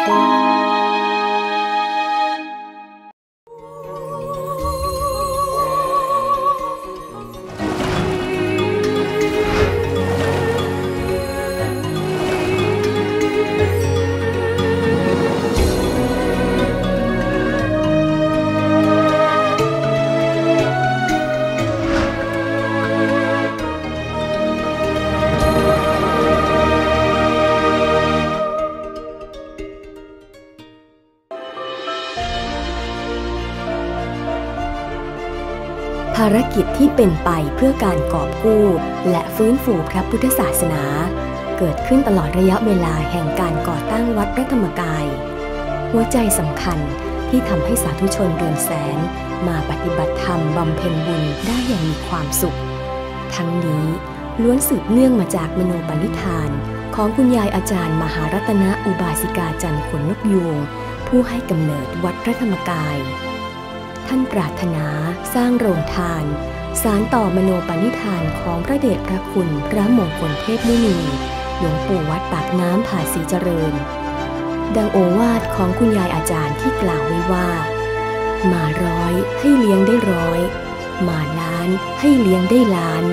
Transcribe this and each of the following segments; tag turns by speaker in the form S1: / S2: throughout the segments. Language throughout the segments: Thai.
S1: ภารกิจที่เป็นไปเพื่อการกอบกู้และฟื้นฟูพระพุทธศาสนาเกิดขึ้นตลอดระยะเวลาแห่งการก่อตั้งวัดพระธรรมกายหัวใจสำคัญที่ทำให้สาธุชนเรือนแสนมาปฏิบัติธรรมบำเพ็ญบุญได้อย่างมีความสุขทั้งนี้ล้วนสืบเนื่องมาจากมโนปณิธานของคุณยายอาจารย์มหารัตนอุบาสิกาจันทร์ขนนกยูงผู้ให้กำเนิดวัดพระธรรมกายท่านปรารถนาสร้างโรงทานสานต่อมโนปณิธานของพระเดชพระคุณพระมงคลเทพมุนีหลวงปู่วัดปากน้ำผาศรีเจริญดังโอวาทของคุณยายอาจารย์ที่กล่าวไว้ว่ามาร้อยให้เลี้ยงได้ร้อยมาล้านให้เลี้ยงได้ล้าน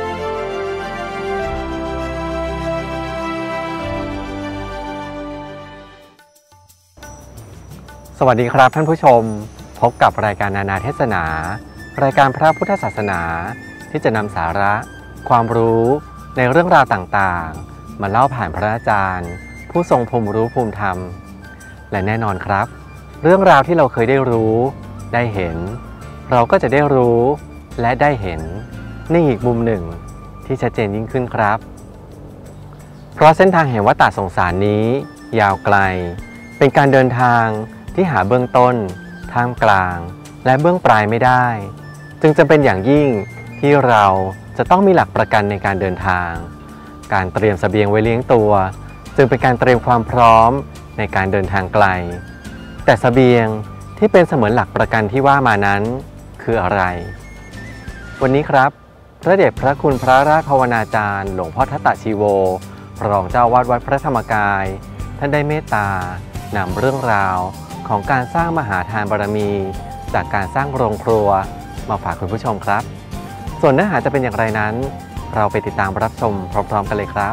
S2: สวัสดีครับท่านผู้ชมพบกับรายการนานาเทศนารายการพระพุทธศาสนาที่จะนำสาระความรู้ในเรื่องราวต่างๆมาเล่าผ่านพระอาจารย์ผู้ทรงภูมิรู้ภูมิธรรมและแน่นอนครับเรื่องราวที่เราเคยได้รู้ได้เห็นเราก็จะได้รู้และได้เห็นในอีกมุมหนึ่งที่ชัดเจนยิ่งขึ้นครับเพราะเส้นทางแห่งวัฏฏะสงสารนี้ยาวไกลเป็นการเดินทางที่หาเบื้องต้นท่ามกลางและเบื้องปลายไม่ได้จึงจำเป็นอย่างยิ่งที่เราจะต้องมีหลักประกันในการเดินทางการเตรียมเสบียงไว้เลี้ยงตัวจึงเป็นการเตรียมความพร้อมในการเดินทางไกลแต่เสบียงที่เป็นเสมือนหลักประกันที่ว่ามานั้นคืออะไรวันนี้ครับพระเดชพระคุณพระราชภาวนาจารย์หลวงพ่อทัตตชีโวรองเจ้าวาดวัดพระธรรมกายท่านได้เมตตานำเรื่องราวของการสร้างมหาทานบารมีจากการสร้างโรงครัวมาฝากคุณผู้ชมครับส่วนเนื้อหาจะเป็นอย่างไรนั้นเราไปติดตามรับชมพร้อมๆกันเลยครับ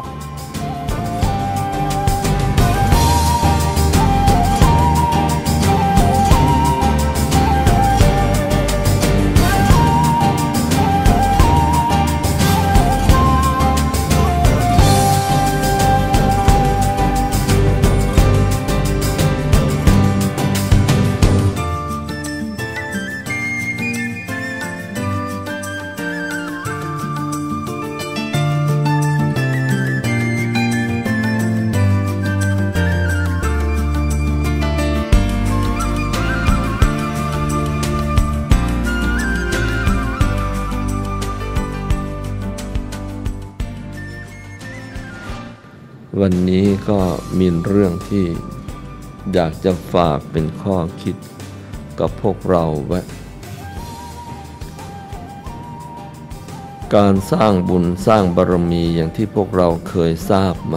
S3: วันนี้ก็มีเรื่องที่อยากจะฝากเป็นข้อคิดกับพวกเราไว้การสร้างบุญสร้างบารมีอย่างที่พวกเราเคยทราบมา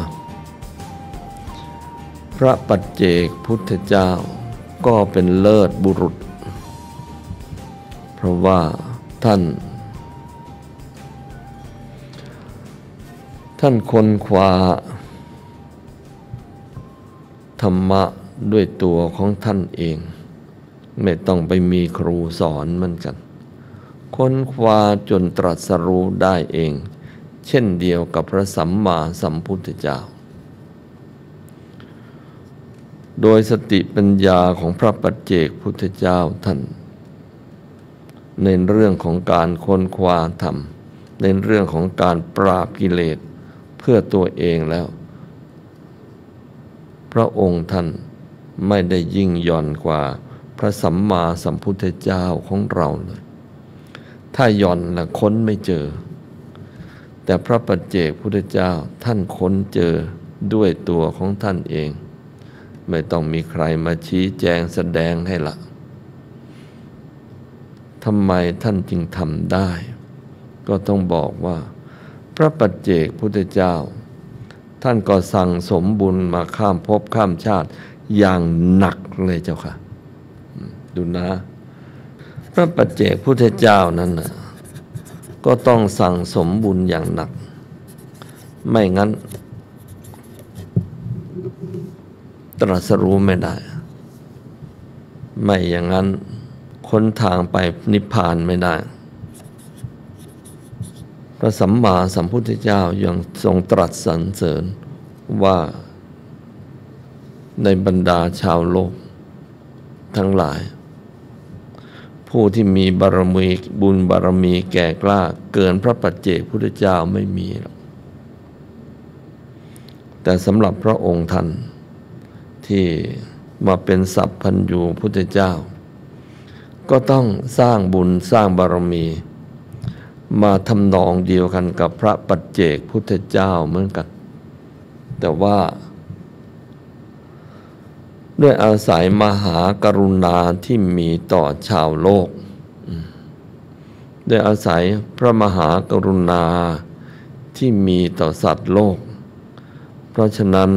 S3: พระปัจเจกพุทธเจ้าก็เป็นเลิศบุรุษเพราะว่าท่านค้นคว้าธรรมะด้วยตัวของท่านเองไม่ต้องไปมีครูสอนเหมือนกันค้นคว้าจนตรัสรู้ได้เองเช่นเดียวกับพระสัมมาสัมพุทธเจ้าโดยสติปัญญาของพระปัจเจกพุทธเจ้าท่านในเรื่องของการค้นคว้าธรรมในเรื่องของการปราบกิเลสเพื่อตัวเองแล้วพระองค์ท่านไม่ได้ยิ่งหย่อนกว่าพระสัมมาสัมพุทธเจ้าของเราเลยถ้าหย่อนละค้นไม่เจอแต่พระปัจเจกพุทธเจ้าท่านค้นเจอด้วยตัวของท่านเองไม่ต้องมีใครมาชี้แจงแสดงให้ละทำไมท่านจึงทำได้ก็ต้องบอกว่าพระปัจเจกพุทธเจ้าท่านก็สั่งสมบุญมาข้ามภพข้ามชาติอย่างหนักเลยเจ้าค่ะดูนะพระปัจเจกพุทธเจ้านั้นนะก็ต้องสั่งสมบุญอย่างหนักไม่งั้นตรัสรู้ไม่ได้ไม่อย่างนั้นค้นทางไปนิพพานไม่ได้พระสัมมาสัมพุทธเจ้ายังทรงตรัสสรรเสริญว่าในบรรดาชาวโลกทั้งหลายผู้ที่มีบารมีบุญบารมีแก่กล้าเกินพระปัจเจกพุทธเจ้าไม่มีหรอกแต่สำหรับพระองค์ท่านที่มาเป็นสัพพัญญูพุทธเจ้าก็ต้องสร้างบุญสร้างบารมีมาทำนองเดียวกันกับพระปัจเจกพุทธเจ้าเหมือนกันแต่ว่าด้วยอาศัยมหากรุณาที่มีต่อชาวโลกด้วยอาศัยพระมหากรุณาที่มีต่อสัตว์โลกเพราะฉะนั้น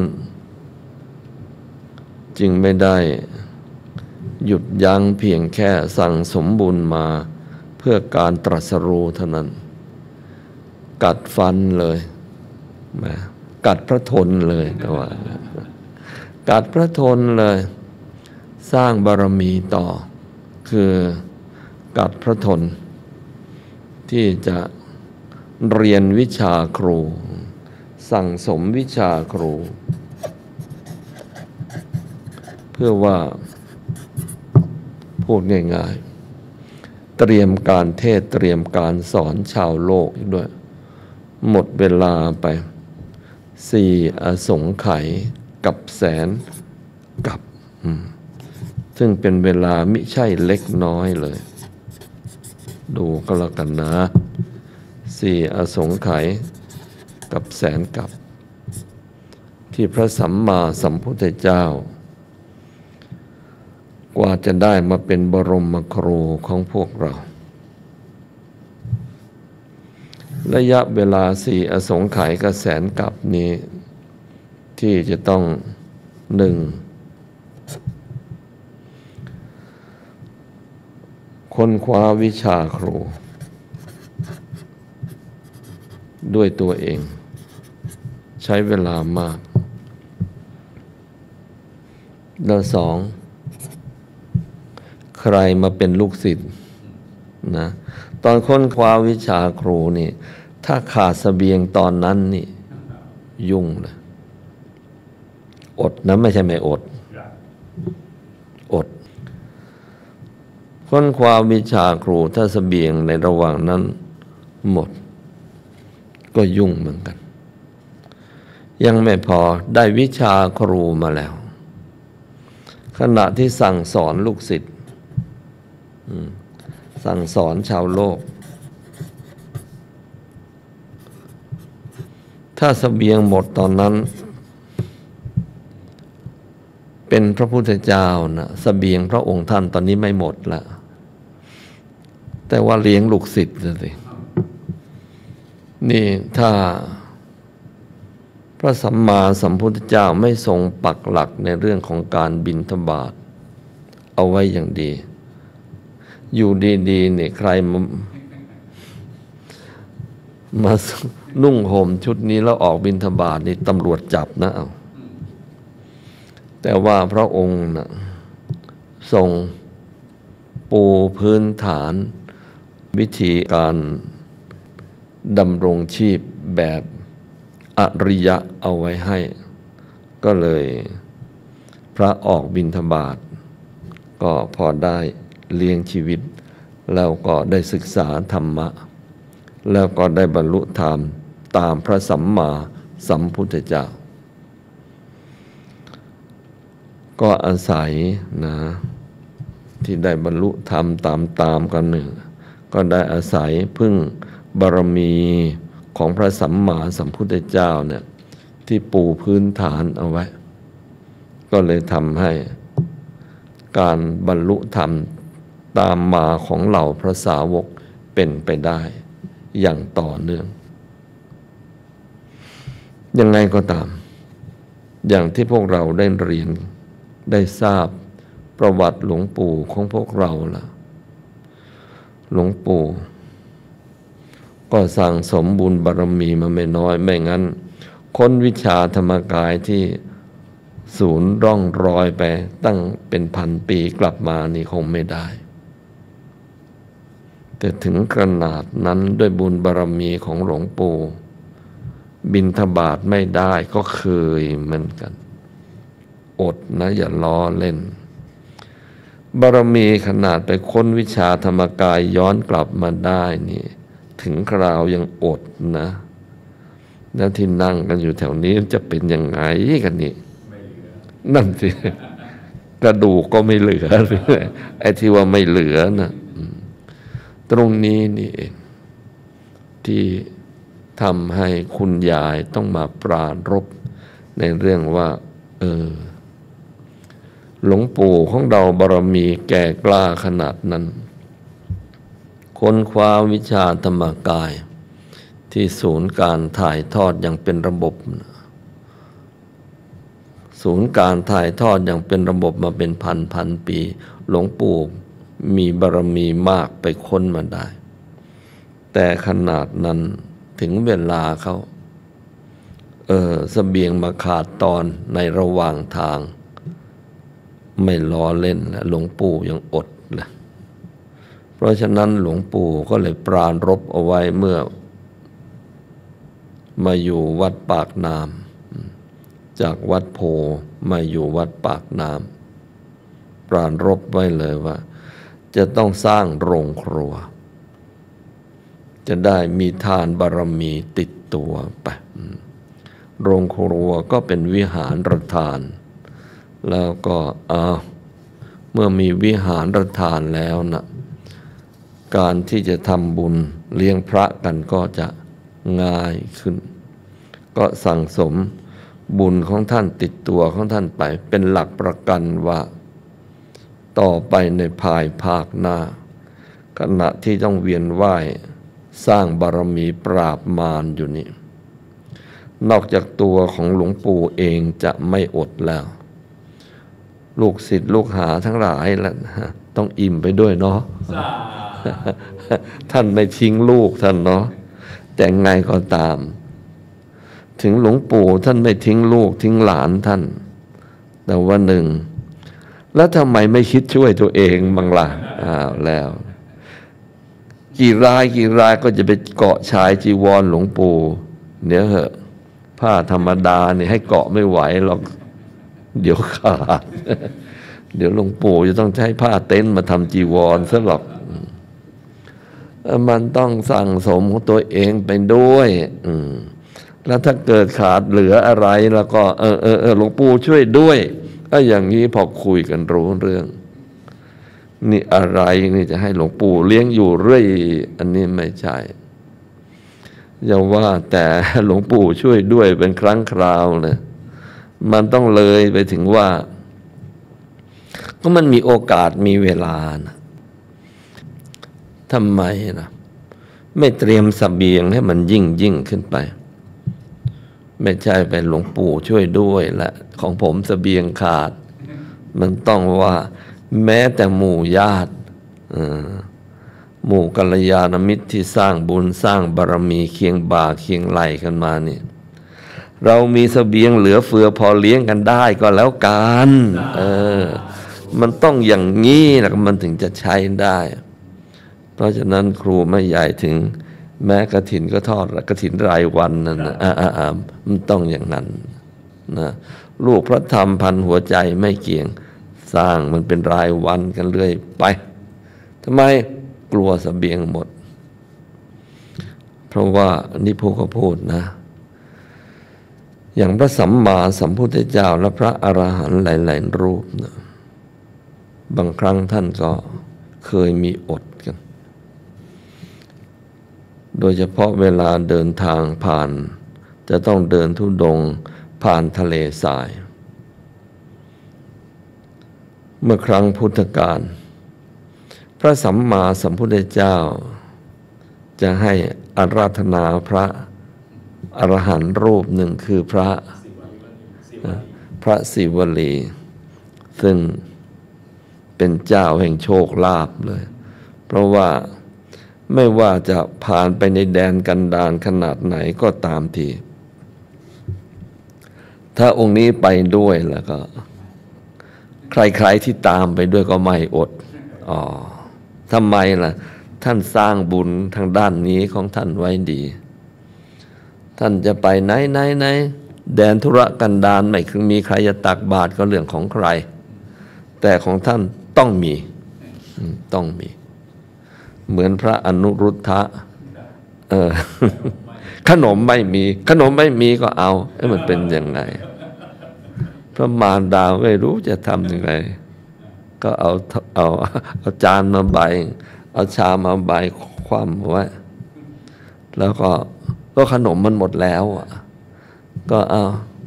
S3: จึงไม่ได้หยุดยั้งเพียงแค่สั่งสมบุญมาเพื่อการตรัสรู้เท่านั้นกัดฟันเลยกัดพระทนเลยก็ว่ากัดพระทนเลยสร้างบารมีต่อคือกัดพระทนที่จะเรียนวิชาครูสั่งสมวิชาครูเพื่อว่าพูดง่ายๆเตรียมการเทศเตรียมการสอนชาวโลกอีกด้วยหมดเวลาไป4 อสงไขยกับแสนกับซึ่งเป็นเวลามิใช่เล็กน้อยเลยดูก็แล้วกันนะ4 อสงไขยกับแสนกับที่พระสัมมาสัมพุทธเจ้ากว่าจะได้มาเป็นบรมครูของพวกเราระยะเวลา4 อสงไขยกับแสนกับนี้ที่จะต้องค้นคว้าวิชาครูด้วยตัวเองใช้เวลามากแล้ว2ใครมาเป็นลูกศิษย์นะตอนค้นคว้าวิชาครูนี่ถ้าขาดเสบียงตอนนั้นนี่ยุ่งเลยอดนะไม่ใช่ไม่อดค้นคว้าวิชาครูถ้าเสบียงในระหว่างนั้นหมดก็ยุ่งเหมือนกันยังไม่พอได้วิชาครูมาแล้วขณะที่สั่งสอนลูกศิษย์สั่งสอนชาวโลกถ้าเสบียงหมดตอนนั้นเป็นพระพุทธเจ้านะเสบียงพระองค์ท่านตอนนี้ไม่หมดแล้วแต่ว่าเลี้ยงลูกศิษย์สินี่ถ้าพระสัมมาสัมพุทธเจ้าไม่ทรงปักหลักในเรื่องของการบิณฑบาตเอาไว้อย่างดีอยู่ดีๆเนี่ยใครมานุ่งห่มชุดนี้แล้วออกบิณฑบาตนี่ตำรวจจับนะเอาแต่ว่าพระองค์นะทรงปูพื้นฐานวิธีการดำรงชีพแบบอริยะเอาไว้ให้ก็เลยพระออกบิณฑบาตก็พอได้เลี้ยงชีวิตแล้วก็ได้ศึกษาธรรมะแล้วก็ได้บรรลุธรรมตามพระสัมมาสัมพุทธเจ้าก็อาศัยนะที่ได้บรรลุธรรมตามกันหนึ่งก็ได้อาศัยพึ่งบารมีของพระสัมมาสัมพุทธเจ้าเนี่ยที่ปูพื้นฐานเอาไว้ก็เลยทำให้การบรรลุธรรมตามมาของเหล่าพระสาวกเป็นไปได้อย่างต่อเนื่องยังไงก็ตามอย่างที่พวกเราได้เรียนได้ทราบประวัติหลวงปู่ของพวกเราล่ะหลวงปู่ก็สั่งสมบุญบารมีมาไม่น้อยไม่งั้นค้นวิชาธรรมกายที่ศูนย์ร่องรอยไปตั้งเป็นพันปีกลับมานี่คงไม่ได้แต่ถึงขนาดนั้นด้วยบุญบารมีของหลวงปู่บิณฑบาตไม่ได้ก็เคยเหมือนกันอดนะอย่าล้อเล่นบารมีขนาดไปค้นวิชาธรรมกายย้อนกลับมาได้นี่ถึงคราวยังอดนะแล้วที่นั่งกันอยู่แถวนี้จะเป็นยังไงกันนี่นั่นสิกระดูกก็ไม่เหลือไอ้ที่ว่าไม่เหลือนะตรงนี้นี่เองที่ทำให้คุณยายต้องมาปรารภในเรื่องว่าหลวงปู่ของเราบารมีแก่กล้าขนาดนั้นค้นคว้าวิชาธรรมกายที่ศูนย์การถ่ายทอดอย่างเป็นระบบศูนย์การถ่ายทอดอย่างเป็นระบบมาเป็นพันปีหลวงปู่มีบารมีมากไปค้นมาได้แต่ขนาดนั้นถึงเวลาเขาเสบียงมาขาดตอนในระหว่างทางไม่ล้อเล่นแล้วหลวงปู่ยังอดเลยเพราะฉะนั้นหลวงปู่ก็เลยปรารภเอาไว้เมื่อมาอยู่วัดปากน้ำจากวัดโพมาอยู่วัดปากน้ำปรารภไว้เลยว่าจะต้องสร้างโรงครัวจะได้มีทานบารมีติดตัวไปโรงครัวก็เป็นวิหารทานแล้วก็เมื่อมีวิหารทานแล้วนะการที่จะทำบุญเลี้ยงพระกันก็จะง่ายขึ้นก็สั่งสมบุญของท่านติดตัวของท่านไปเป็นหลักประกันว่าต่อไปในภายภาคหน้าขณะที่ต้องเวียนว่ายสร้างบารมีปราบมารอยู่นี่นอกจากตัวของหลวงปู่เองจะไม่อดแล้วลูกศิษย์ลูกหาทั้งหลายแล้วต้องอิ่มไปด้วยเนาะท่านไม่ทิ้งลูกท่านเนาะแต่ไงก็ตามถึงหลวงปู่ท่านไม่ทิ้งลูกทิ้งหลานท่านแต่ว่าหนึ่งแล้วทำไมไม่คิดช่วยตัวเองบ้างล่ะแล้วกี่รายก็จะไปเกาะชายจีวรหลวงปู่เดี๋ยวเหอะผ้าธรรมดาเนี่ยให้เกาะไม่ไหวหรอกเดี๋ยวขาดเดี๋ยวหลวงปู่จะต้องใช้ผ้าเต็นท์มาทำจีวรซะหรอกมันต้องสั่งสมของตัวเองไปด้วยแล้วถ้าเกิดขาดเหลืออะไรแล้วก็หลวงปู่ช่วยด้วยก็อย่างนี้พอคุยกันรู้เรื่องนี่อะไรนี่จะให้หลวงปู่เลี้ยงอยู่เรื่อยอันนี้ไม่ใช่อย่าว่าแต่หลวงปู่ช่วยด้วยเป็นครั้งคราวเลยมันต้องเลยไปถึงว่าก็มันมีโอกาสมีเวลานะทำไมนะไม่เตรียมเสบียงให้มันยิ่งขึ้นไปไม่ใช่เป็นหลวงปู่ช่วยด้วยและของผมเสบียงขาดมันต้องว่าแม้แต่หมู่ญาติหมู่กัลยาณมิตรที่สร้างบุญสร้างบารมีเคียงบ่าเคียงไหลกันมานี่เรามีเสบียงเหลือเฟือพอเลี้ยงกันได้ก็แล้วกันมันต้องอย่างนี้นะมันถึงจะใช้ได้เพราะฉะนั้นครูไม่ใหญ่ถึงแม้กฐินก็ทอดกฐินรายวันนั่นนะมันต้องอย่างนั้นนะลูกพระธรรมพันหัวใจไม่เกี่ยงสร้างมันเป็นรายวันกันเรื่อยไปทำไมกลัวเสบียงหมดเพราะว่านี่พวกเขาพูดนะอย่างพระสัมมาสัมพุทธเจ้าและพระอรหันต์หลายๆรูปนะบางครั้งท่านก็เคยมีอดกันโดยเฉพาะเวลาเดินทางผ่านจะต้องเดินธุดงค์ผ่านทะเลทรายเมื่อครั้งพุทธกาลพระสัมมาสัมพุทธเจ้าจะให้อาราธนาพระอรหันต์รูปหนึ่งคือพระศิวลีซึ่งเป็นเจ้าแห่งโชคลาภเลย เพราะว่าไม่ว่าจะผ่านไปในแดนกันดารขนาดไหนก็ตามทีถ้าองค์นี้ไปด้วยแล้วก็ใครๆที่ตามไปด้วยก็ไม่อดทำไมล่ะท่านสร้างบุญทางด้านนี้ของท่านไว้ดีท่านจะไปไหนแดนธุรกันดารไม่มีใครจะตักบาตรก็เรื่องของใครแต่ของท่านต้องมีเหมือนพระอนุรุทธะขนมไม่มีก็เอามันเป็นยังไงพระมารดาไม่รู้จะทำยังไงก็เอาจานมาใบเอาชามมาใบคว่ำไว้แล้วก็ขนมมันหมดแล้วก็เอา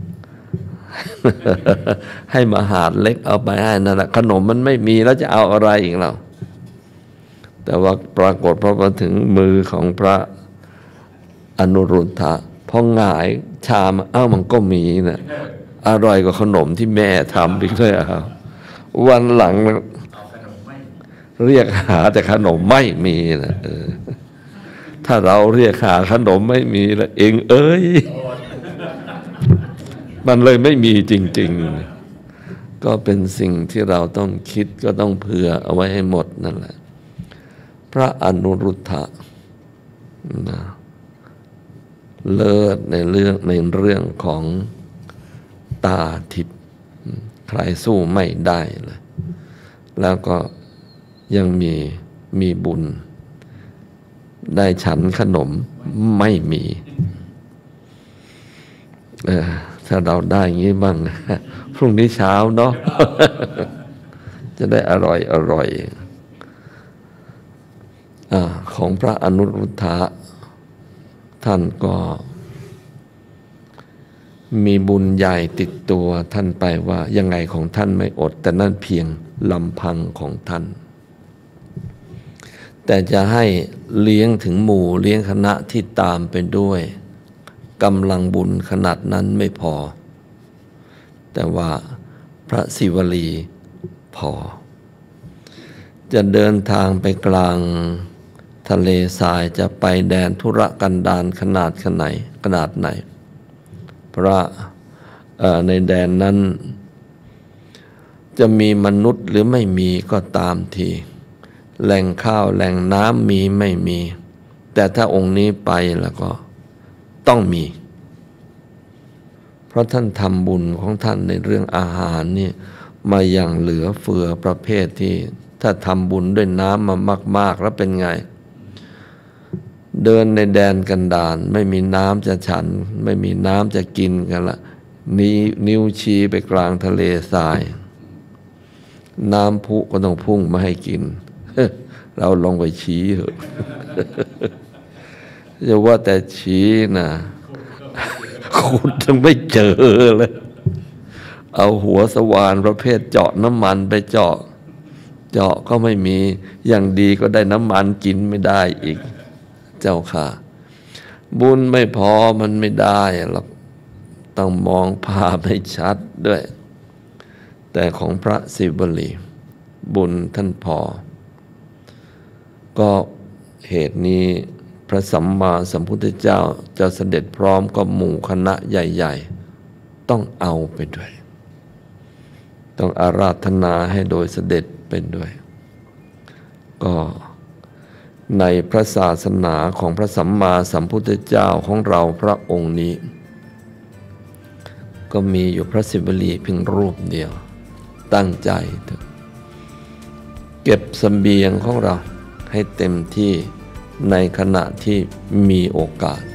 S3: ให้มหาดเล็กเอาไปให้นั่นแหละขนมมันไม่มีแล้วจะเอาอะไรอีกเราแต่ว่าปรากฏพอมาถึงมือของพระอนุรุทธะพอหงายชามมันก็มีนะอร่อยกว่าขนมที่แม่ทำอีกเลยวันหลังเรียกหาแต่ขนมไม่มีนะถ้าเราเรียกหาขนมไม่มีแล้วเองมันเลยไม่มีจริงๆก็เป็นสิ่งที่เราต้องคิดก็ต้องเผื่อเอาไว้ให้หมดนั่นแหละพระอนุรุทธะนะเลิศในเรื่องของตาทิพย์ใครสู้ไม่ได้เลยแล้วก็ยังมีบุญได้ฉันขนมไม่มีถ้าเราได้อย่างนี้บ้างพรุ่งนี้เช้าเนาะ จะได้อร่อยของพระอนุรุทธะท่านก็มีบุญใหญ่ติดตัวท่านไปว่ายังไงของท่านไม่อดแต่นั่นเพียงลำพังของท่านแต่จะให้เลี้ยงถึงหมู่เลี้ยงคณะที่ตามไปด้วยกำลังบุญขนาดนั้นไม่พอแต่ว่าพระศิวลีพอจะเดินทางไปกลางทะเลทรายจะไปแดนธุรกันดารขนาดไหนเพราะในแดนนั้นจะมีมนุษย์หรือไม่มีก็ตามทีแหล่งข้าวแหล่งน้ำมีไม่มีแต่ถ้าองค์นี้ไปแล้วก็ต้องมีเพราะท่านทำบุญของท่านในเรื่องอาหารนี่มาอย่างเหลือเฟือประเภทที่ถ้าทำบุญด้วยน้ำมามากๆแล้วเป็นไงเดินในแดนกันดารไม่มีน้ำจะฉันไม่มีน้ำจะกินกันละนิ้วชี้ไปกลางทะเลทรายน้ำพุก็ต้องพุ่งมาให้กิน เราลงไปชี้เถอะจะว่าแต่ชี้นะคุณยังไม่เจอเลยเอาหัวสว่านประเภทเจาะน้ำมันไปเจาะก็ไม่มีอย่างดีก็ได้น้ำมันกินไม่ได้อีกเจ้าค่ะบุญไม่พอมันไม่ได้หรอกต้องมองภาพให้ชัดด้วยแต่ของพระศิวลีบุญท่านพอก็เหตุนี้พระสัมมาสัมพุทธเจ้าจะเสด็จพร้อมกับหมู่คณะใหญ่ๆต้องเอาไปด้วยต้องอาราธนาให้โดยเสด็จเป็นด้วยก็ในพระศาสนาของพระสัมมาสัมพุทธเจ้าของเราพระองค์นี้ก็มีอยู่พระศิวลีเพียงรูปเดียวตั้งใจเถอะเก็บเสบียงของเราให้เต็มที่ในขณะที่มีโอกาส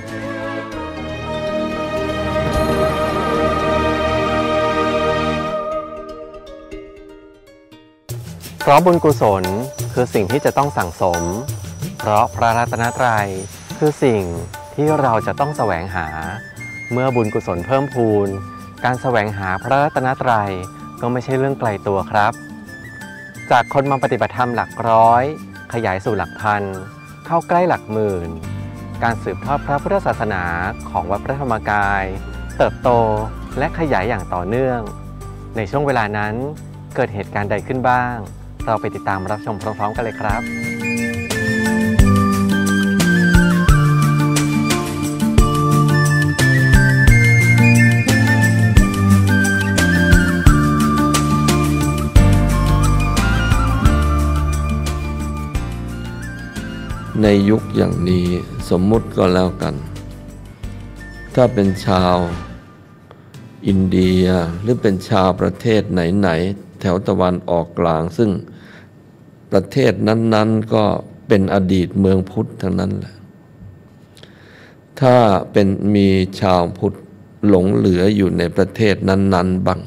S2: เพราะบุญกุศลคือสิ่งที่จะต้องสั่งสมเพราะพระรัตนตรัยคือสิ่งที่เราจะต้องแสวงหาเมื่อบุญกุศลเพิ่มพูนการแสวงหาพระรัตนตรัยก็ไม่ใช่เรื่องไกลตัวครับจากคนมาปฏิบัติธรรมหลักร้อยขยายสู่หลักพันเข้าใกล้หลักหมื่นการสืบทอดพระพุทธศาสนาของวัดพระธรรมกายเติบโตและขยายอย่างต่อเนื่องในช่วงเวลานั้นเกิดเหตุการณ์ใดขึ้นบ้างเราไปติดตามรับชมพร้อมๆกันเลยครับ
S3: ในยุคอย่างนี้สมมุติก็แล้วกันถ้าเป็นชาวอินเดียหรือเป็นชาวประเทศไหนๆแถวตะวันออกกลางซึ่งประเทศนั้นๆก็เป็นอดีตเมืองพุทธทั้งนั้นแหละถ้าเป็นมีชาวพุทธหลงเหลืออยู่ในประเทศนั้นๆบ้าง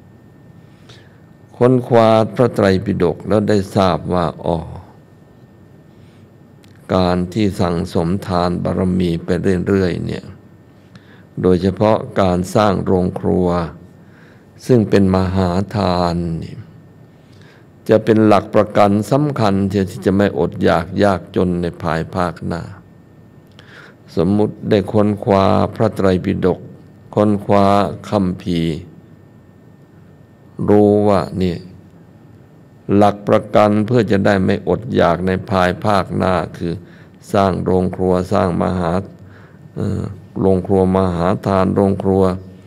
S3: ค้นคว้าพระไตรปิฎกแล้วได้ทราบว่าการที่สั่งสมทานบารมีไปเรื่อยๆเนี่ยโดยเฉพาะการสร้างโรงครัวซึ่งเป็นมหาทานนี่จะเป็นหลักประกันสำคัญที่จะไม่อดอยากยากจนในภายภาคหน้าสมมุติได้ค้นคว้าพระไตรปิฎกค้นคว้าคัมภีร์รู้ว่านี่หลักประกันเพื่อจะได้ไม่อดอยากในภายภาคหน้าคือสร้างโรงครัวสร้างโรงครัวมหาทานโรงครัว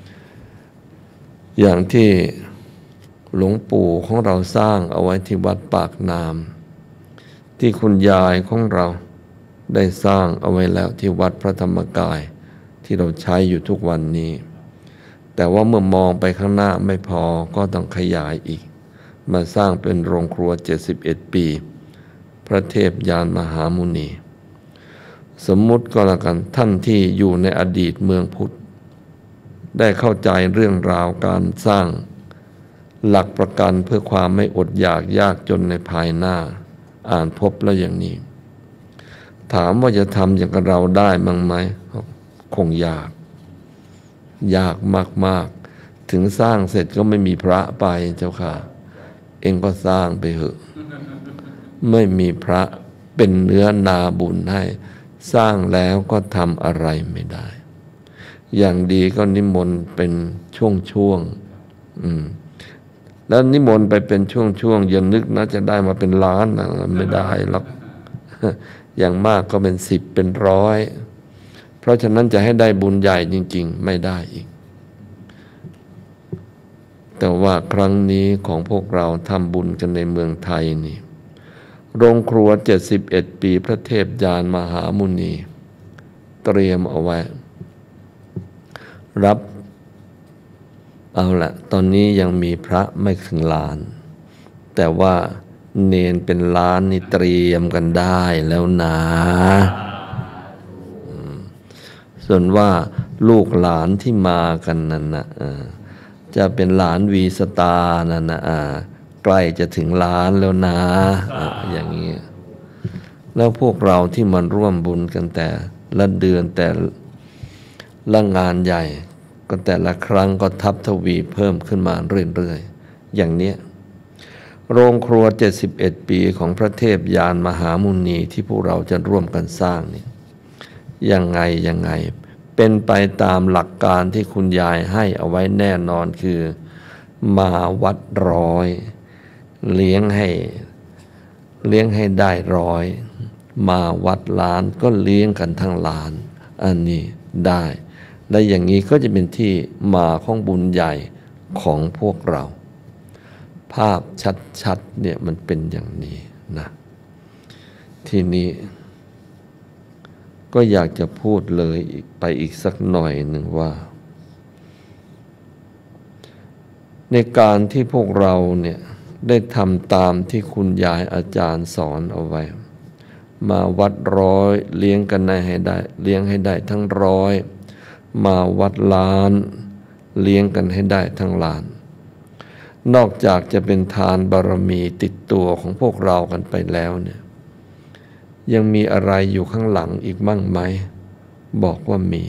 S3: อย่างที่หลวงปู่ของเราสร้างเอาไว้ที่วัดปากน้ำที่คุณยายของเราได้สร้างเอาไว้แล้วที่วัดพระธรรมกายที่เราใช้อยู่ทุกวันนี้แต่ว่าเมื่อมองไปข้างหน้าไม่พอก็ต้องขยายอีกมาสร้างเป็นโรงครัว71ปีพระเทพยานมหามุนีสมมุติก็แล้วกันท่านที่อยู่ในอดีตเมืองพุทธได้เข้าใจเรื่องราวการสร้างหลักประกันเพื่อความไม่อดอยากยากจนในภายหน้าอ่านพบแล้วอย่างนี้ถามว่าจะทำอย่างกับเราได้มั้งไหมคงยากมากๆถึงสร้างเสร็จก็ไม่มีพระไปเจ้าค่ะเองก็สร้างไปเถอะไม่มีพระเป็นเนื้อนาบุญให้สร้างแล้วก็ทำอะไรไม่ได้อย่างดีก็นิมนต์เป็นช่วงแล้วนิมนต์ไปเป็นช่วงอย่านึกนะจะได้มาเป็นล้านนะไม่ได้หรอกอย่างมากก็เป็น10เป็น100เพราะฉะนั้นจะให้ได้บุญใหญ่จริงๆไม่ได้อีกแต่ว่าครั้งนี้ของพวกเราทำบุญกันในเมืองไทยนี่โรงครัว71ปีพระเทพยานมหามุนีเตรียมเอาไว้รับเอาละตอนนี้ยังมีพระไม่ถึงล้านแต่ว่าเนนเป็นล้านนี่เตรียมกันได้แล้วนะส่วนว่าลูกหลานที่มากันนั่นนะจะเป็นหลานวีสตาร์นั่นนะใกล้จะถึงล้านแล้วนะอย่างนี้แล้วพวกเราที่มันร่วมบุญกันแต่ละเดือนแต่ละงานใหญ่ก็แต่ละครั้งก็ทับทวีเพิ่มขึ้นมาเรื่อยๆอย่างนี้โรงครัว71ปีของพระเทพยานมหามุนีที่พวกเราจะร่วมกันสร้างนี่ยังไงเป็นไปตามหลักการที่คุณยายให้เอาไว้แน่นอนคือมาวัด100เลี้ยงให้ได้100มาวัดล้านก็เลี้ยงกันทั้งล้านอันนี้ได้และอย่างนี้ก็จะเป็นที่มาของบุญใหญ่ของพวกเราภาพชัดๆเนี่ยมันเป็นอย่างนี้นะทีนี้ก็อยากจะพูดเลยไปอีกสักหน่อยหนึ่งว่าในการที่พวกเราเนี่ยได้ทำตามที่คุณยายอาจารย์สอนเอาไว้มาวัด100เลี้ยงกันให้ได้เลี้ยงให้ได้ทั้ง100มาวัดล้านเลี้ยงกันให้ได้ทั้งล้านนอกจากจะเป็นทานบารมีติดตัวของพวกเรากันไปแล้วเนี่ยยังมีอะไรอยู่ข้างหลังอีกมั่งไหมบอกว่ามี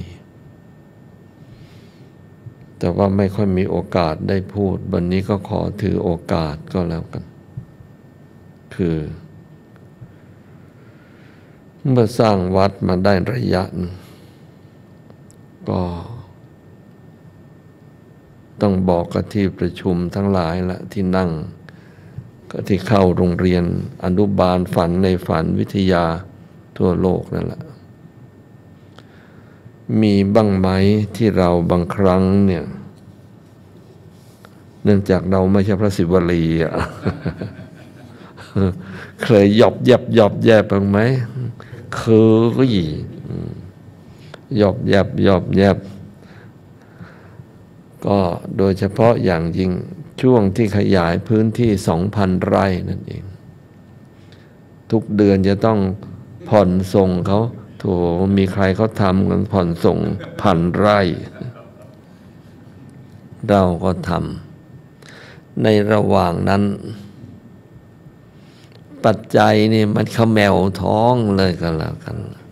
S3: แต่ว่าไม่ค่อยมีโอกาสได้พูดวันนี้ก็ขอถือโอกาสก็แล้วกันคือเมื่อสร้างวัดมาได้ระยะนึงก็ต้องบอกกับที่ประชุมทั้งหลายละที่นั่งก็ที่เข้าโรงเรียนอนุบาลฝันในฝันวิทยาทั่วโลกนั่นแหละมีบ้างไหมที่เราบางครั้งเนี่ยเนื่องจากเราไม่ใช่พระศิวลีอ่ะ เคยหยอบแยบบ้างไหมคือก็หยีหยอบแยบก็โดยเฉพาะอย่างยิ่งช่วงที่ขยายพื้นที่ 2,000 ไร่นั่นเองทุกเดือนจะต้องผ่อนส่งเขาโถมีใครเขาทำกันผ่อนส่ง1,000 ไร่เราก็ทำในระหว่างนั้นปัจจัยนี่มันเขมวท้องเลยก็แล้วกัน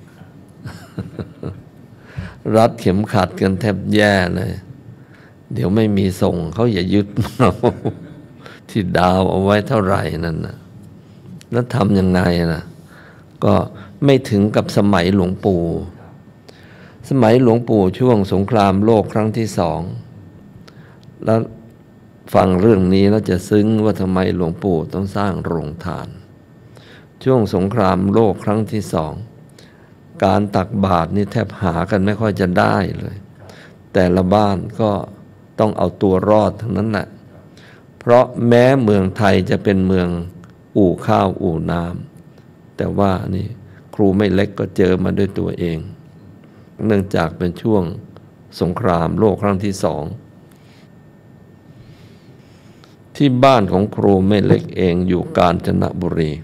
S3: รัดเข็มขัดกันแทบแย่เลยเดี๋ยวไม่มีส่งเขาอย่ายึดเราที่ดาวเอาไว้เท่าไหร่นั่นนะแล้วทำยังไงนะก็ไม่ถึงกับสมัยหลวงปู่สมัยหลวงปู่ช่วงสงครามโลกครั้งที่2แล้วฟังเรื่องนี้แล้วจะซึ้งว่าทำไมหลวงปู่ต้องสร้างโรงทานช่วงสงครามโลกครั้งที่2การตักบาตรนี่แทบหากันไม่ค่อยจะได้เลยแต่ละบ้านก็ต้องเอาตัวรอดทั้งนั้นแหละเพราะแม้เมืองไทยจะเป็นเมืองอู่ข้าวอู่น้ำแต่ว่านี่ครูไม่เล็กก็เจอมาด้วยตัวเองเนื่องจากเป็นช่วงสงครามโลกครั้งที่2ที่บ้านของครูไม่เล็กเองอยู่กาญจนบุรี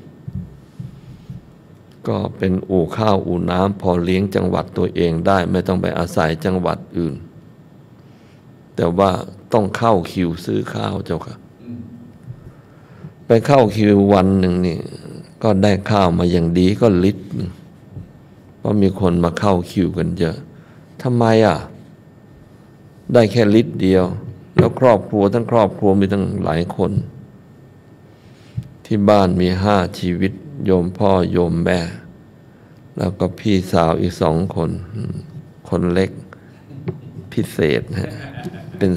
S3: ก็เป็นอู่ข้าวอู่น้ำพอเลี้ยงจังหวัดตัวเองได้ไม่ต้องไปอาศัยจังหวัดอื่นแต่ว่าต้องเข้าคิวซื้อข้าวเจ้าค่ะไปเข้าคิววันหนึ่งนี่ก็ได้ข้าวมาอย่างดีก็ลิตรเพราะมีคนมาเข้าคิวกันเยอะทำไมได้แค่ลิตรเดียวแล้วครอบครัวทั้งครอบครัวมีตั้งหลายคนที่บ้านมี5 ชีวิตโยมพ่อโยมแม่แล้วก็พี่สาวอีก2 คนคนเล็กพิเศษเป็น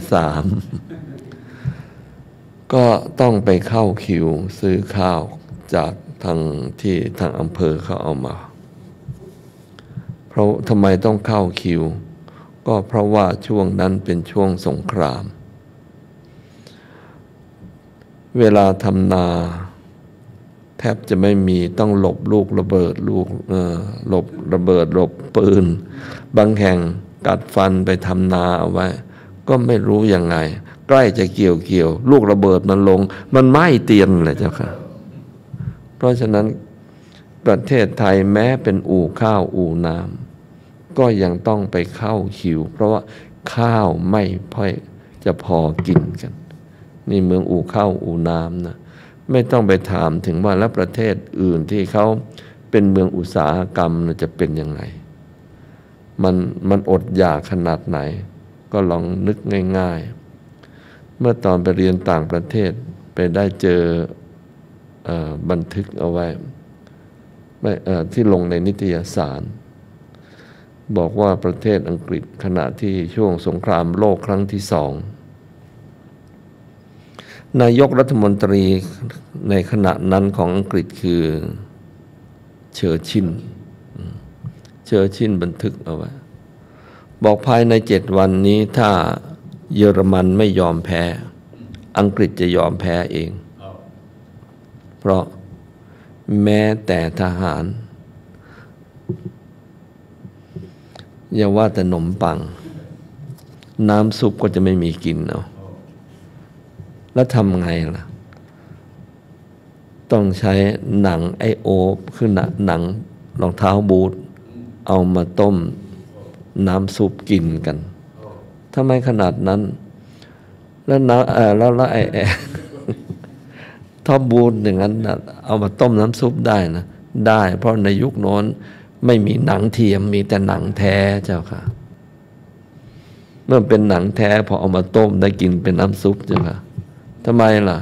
S3: 3ก็ต้องไปเข้าคิวซื้อข้าวจากทางอำเภอเขาเอามาเพราะทำไมต้องเข้าคิวก็เพราะว่าช่วงนั้นเป็นช่วงสงครามเวลาทำนาแทบจะไม่มีต้องหลบลูกระเบิดหลบระเบิดหลบปืนบางแห่งกัดฟันไปทำนาเอาไว้ก็ไม่รู้ยังไงใกล้จะเกี่ยวลูกระเบิดมันลงมันไหม้เตียนเลยเจ้าค่ะเพราะฉะนั้นประเทศไทยแม้เป็นอู่ข้าวอู่น้ำก็ยังต้องไปเข้าคิวเพราะว่าข้าวไม่ค่อยจะพอกินกันนี่เมืองอู่ข้าวอู่น้ำนะไม่ต้องไปถามถึงว่าแล้วประเทศอื่นที่เขาเป็นเมืองอุตสาหกรรมจะเป็นยังไงมันอดอยากขนาดไหนก็ลองนึกง่ายๆเมื่อตอนไปเรียนต่างประเทศไปได้เจอบันทึกเอาไว้ที่ลงในนิตยสารบอกว่าประเทศอังกฤษขณะที่ช่วงสงครามโลกครั้งที่2นายกรัฐมนตรีในขณะนั้นของอังกฤษคือเชอร์ชิลบันทึกเอาไว้บอกภายใน7 วันนี้ถ้าเยอรมันไม่ยอมแพ้อังกฤษจะยอมแพ้เองเพราะแม้แต่ทหารอย่าว่าแต่ขนมปังน้ำซุปก็จะไม่มีกินแล้วทำไงล่ะต้องใช้หนังไอโอคือหนังรองเท้าบูทเอามาต้มน้ำซุปกินกันทำไมขนาดนั้นแล้วไอท็อปบูทอย่างนั้นเอามาต้มน้ำซุปได้นะได้เพราะในยุคโน้นไม่มีหนังเทียมมีแต่หนังแท้เจ้าค่ะเมื่อเป็นหนังแท้พอเอามาต้มได้กินเป็นน้ำซุปเจ้าค่ะทำไมล่ะ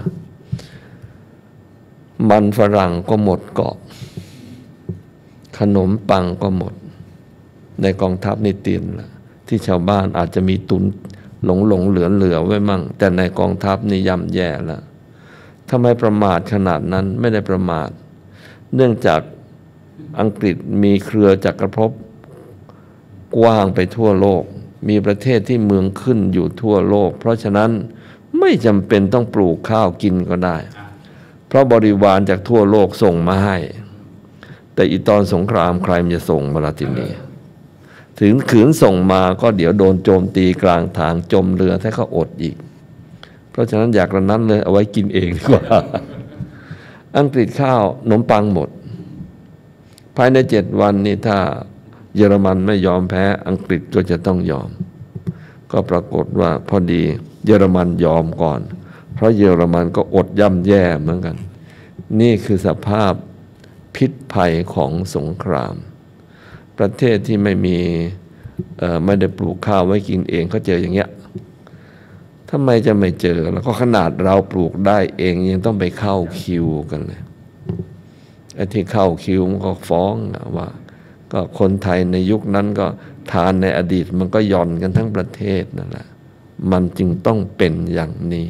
S3: มันฝรั่งก็หมดเกาะขนมปังก็หมดในกองทัพนี่เตียนละที่ชาวบ้านอาจจะมีตุนหลงเหลือไว้มั่งแต่ในกองทัพนี่ย่ำแย่แล้วทำไมประมาทขนาดนั้นไม่ได้ประมาทเนื่องจากอังกฤษมีเครือจักรภพกว้างไปทั่วโลกมีประเทศที่เมืองขึ้นอยู่ทั่วโลกเพราะฉะนั้นไม่จำเป็นต้องปลูกข้าวกินก็ได้เพราะบริวารจากทั่วโลกส่งมาให้แต่อีตอนสงครามใครมันจะส่งมาละทีนี้ถึงขืนส่งมาก็เดี๋ยวโดนโจมตีกลางทางจมเรือถ้าเขาอดอีกเพราะฉะนั้นอยากระนั้นเลยเอาไว้กินเองดีกว่าอังกฤษข้าวขนมปังหมดภายใน7 วันนี่ถ้าเยอรมันไม่ยอมแพ้อังกฤษก็จะต้องยอมก็ปรากฏว่าพอดีเยอรมันยอมก่อนเพราะเยอรมันก็อดย่ำแย่เหมือนกันนี่คือสภาพพิษภัยของสงครามประเทศที่ไม่ได้ปลูกข้าวไว้กินเองก็เจออย่างเงี้ยทำไมจะไม่เจอแล้วก็ขนาดเราปลูกได้เองยังต้องไปเข้าคิวกันเลยไอ้ที่เข้าคิวมันก็ฟ้องว่าก็คนไทยในยุคนั้นก็ทานในอดีตมันก็ย่อนกันทั้งประเทศนั่นแหละมันจึงต้องเป็นอย่างนี้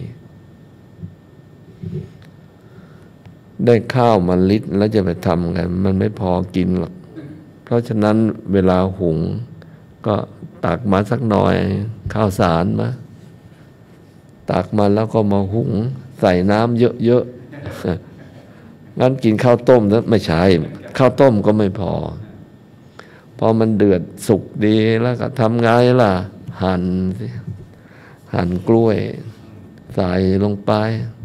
S3: ได้ข้าวมาลิตรแล้วจะไปทำไงมันไม่พอกินหรอกเพราะฉะนั้นเวลาหุงก็ตักมาสักหน่อยข้าวสารมาตักมาแล้วก็มาหุงใส่น้ำเยอะๆงั้นกินข้าวต้มนะไม่ใช่ข้าวต้มก็ไม่พอพอมันเดือดสุกดีแล้วก็ทำไงล่ะหั่นกล้วยใส่ลงไป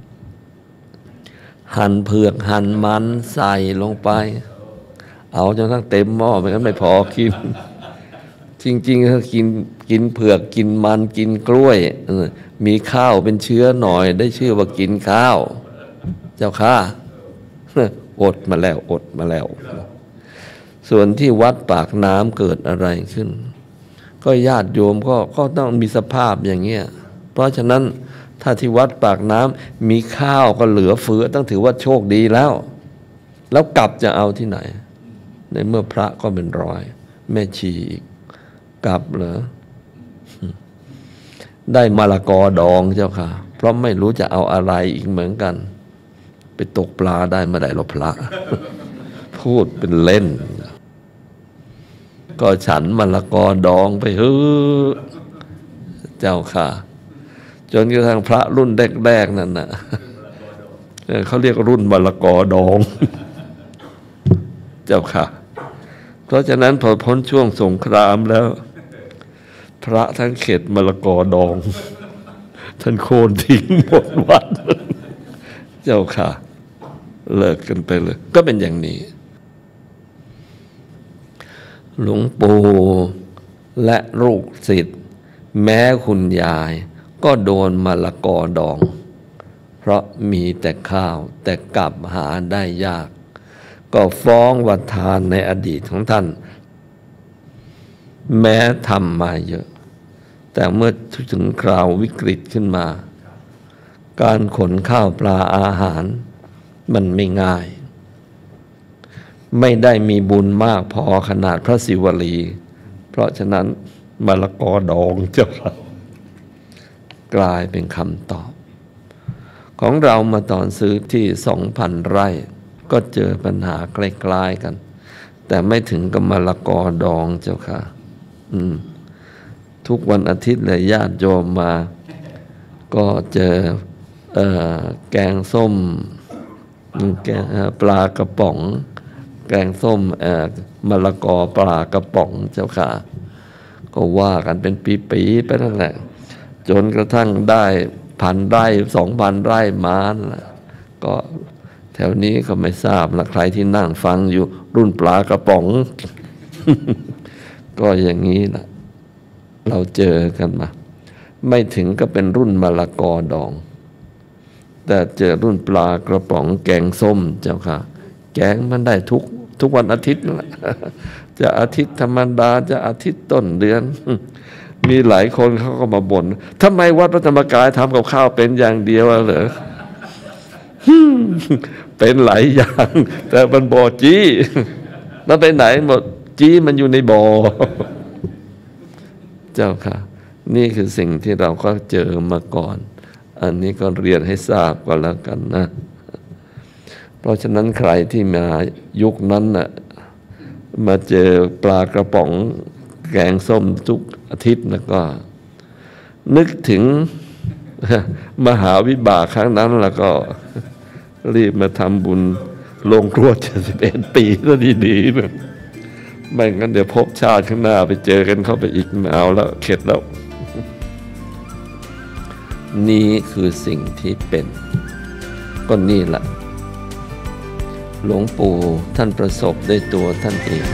S3: หั่นเผือกหั่นมันใส่ลงไปเอาจนทั้งเต็มหม้อไม่งั้นไม่พอกินจริงๆถ้ากินเผือกกินมันกินกล้วยมีข้าวเป็นเชื้อหน่อยได้ชื่อว่ากินข้าวเจ้าค่ะอดมาแล้วส่วนที่วัดปากน้ำเกิดอะไรขึ้นก็ญาติโยมก็ต้องมีสภาพอย่างเงี้ยเพราะฉะนั้นถ้าที่วัดปากน้ำมีข้าวก็เหลือเฟือต้องถือว่าโชคดีแล้วกลับจะเอาที่ไหนในเมื่อพระก็เป็นร้อยแม่ชีอีกกลับเหรอได้มะละกอดองเจ้าค่ะเพราะไม่รู้จะเอาอะไรอีกเหมือนกันไปตกปลาได้เมื่อใดเราพระ พูดเป็นเล่นก็ฉันมะละกอดองไปเฮ้อเจ้าค่ะจนกระทั่งพระรุ่นแรกๆนั่นน่ะเขาเรียกรุ่นมะละกอดอง เจ้าค่ะเพราะฉะนั้นพอพ้นช่วงสงครามแล้วพระทั้งเขตมะละกอดองท่านโค่นทิ้งหมดวัด เจ้าค่ะเลิกกันไปเลยก็เป็นอย่างนี้หลวงปู่และลูกศิษย์แม้คุณยายก็โดนมะละกอดองเพราะมีแต่ข้าวแต่กลับหาได้ยากก็ฟ้องว่าทานในอดีตของท่านแม้ทำมาเยอะแต่เมื่อถึงคราววิกฤตขึ้นมาการขนข้าวปลาอาหารมันไม่ง่ายไม่ได้มีบุญมากพอขนาดพระศิวลีเพราะฉะนั้นมะละกอดองเจ้าค่ะกลายเป็นคำตอบของเรามาตอนซื้อที่ 2,000 ไร่ก็เจอปัญหาคล้ายๆกันแต่ไม่ถึงกับมะละกอดองเจ้าค่ะทุกวันอาทิตย์เลยญาติโยมมาก็เจอแกงส้มแกงปลากระป๋องแกงส้มมะละกอปลากระป๋องเจ้าค่ะก็ว่ากันเป็นปีๆไปนั่นแหละจนกระทั่งได้1,000 ไร่ 2,000 ไร่มาก็แถวนี้ก็ไม่ทราบละใครที่นั่งฟังอยู่รุ่นปลากระป๋อง ก็อย่างนี้นะเราเจอกันมาไม่ถึงก็เป็นรุ่นมะละกอดองแต่เจอรุ่นปลากระป๋องแกงส้มเจ้าค่ะแกงมันได้ทุกวันอาทิตย์นั่นแหละ จะอาทิตย์ธรรมดาจะอาทิตย์ต้นเดือน มีหลายคนเขาก็มาบ่นทำไมวัดพระธรรมกายทำกับข้าวเป็นอย่างเดียวเหรอ เป็นหลายอย่างแต่มันบ่อจี้แล้วไปไหนหมดจี้มันอยู่ในบ่อ เจ้าค่ะนี่คือสิ่งที่เราก็เจอมาก่อน อันนี้ก็เรียนให้ทราบก็แล้วกันนะ เพราะฉะนั้นใครที่มายุคนั้นน่ะมาเจอปลากระป๋องแกงส้มทุกอาทิตย์นะก็นึกถึงมหาวิบากครั้งนั้นแล้วก็รีบมาทำบุญลงครัว71 ปีซะดีๆนะไม่งั้นเดี๋ยวพบชาติข้างหน้าไปเจอกันเข้าไปอีกไม่เอาแล้วเข็ดแล้ว นี่คือสิ่งที่เป็นก็นี่แหละหลวงปู่ท่านประสบด้วยตัวท่านเอง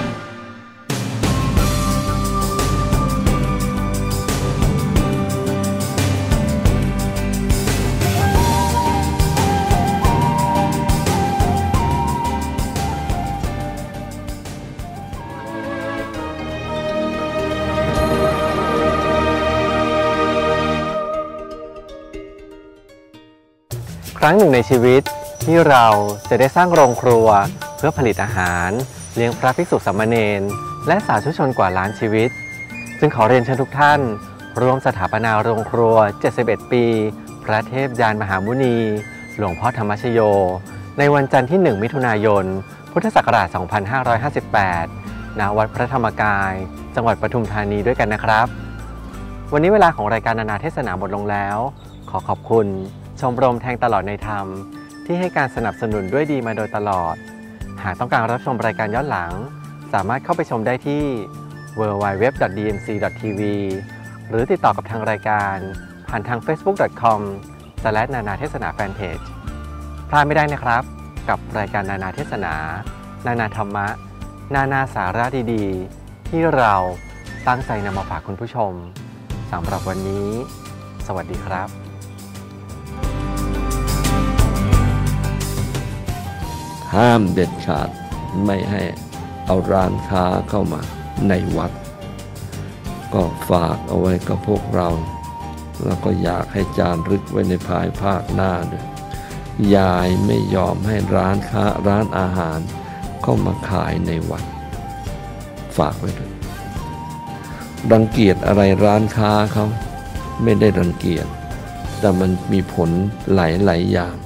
S2: ครั้งหนึ่งในชีวิตที่เราจะได้สร้างโรงครัวเพื่อผลิตอาหารเลี้ยงพระภิกษุสามเณรและสาธุชนกว่าล้านชีวิตจึงขอเรียนเชิญทุกท่านร่วมสถาปนาโรงครัว71 ปีพระเทพยานมหามุนีหลวงพ่อธรรมชโยในวันจันทร์ที่ 1 มิถุนายน พุทธศักราช 2558 ณ วัดพระธรรมกาย จังหวัดปทุมธานีด้วยกันนะครับ วันนี้เวลาของรายการนานาเทศนาหมดลงแล้วขอขอบคุณชมรมแทงตลอดในธรรมที่ให้การสนับสนุนด้วยดีมาโดยตลอดหากต้องการรับชมรายการย้อนหลังสามารถเข้าไปชมได้ที่ www.dmc.tv หรือติดต่อกับทางรายการผ่านทาง facebook.com/นานาเทศนาแฟนเพจพลาดไม่ได้นะครับกับรายการนานาเทศนานานาธรรมะนานาสาระดีๆที่เราตั้งใจนำมาฝากคุณผู้ชมสำหรับวันนี้สวัสดีครับ
S3: ห้ามเด็ดขาดไม่ให้เอาร้านค้าเข้ามาในวัดก็ฝากเอาไว้กับพวกเราแล้วก็อยากให้จารึกไว้ในภายภาคหน้าด้วยยายไม่ยอมให้ร้านค้าร้านอาหารเข้ามาขายในวัดฝากไว้ด้วยรังเกียจอะไรร้านค้าเขาไม่ได้รังเกียจแต่มันมีผลหลายอย่าง